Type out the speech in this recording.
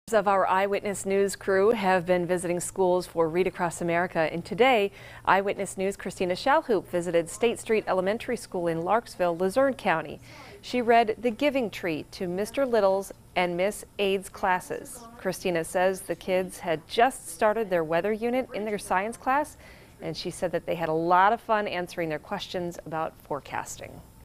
Of our Eyewitness News crew have been visiting schools for Read Across America, and today Eyewitness News Kristina visited State Street Elementary School in Larksville, Luzerne County. She read The Giving Tree to Mr. Little's and Miss Ade's classes. Kristina says the kids had just started their weather unit in their science class, and she said that they had a lot of fun answering their questions about forecasting.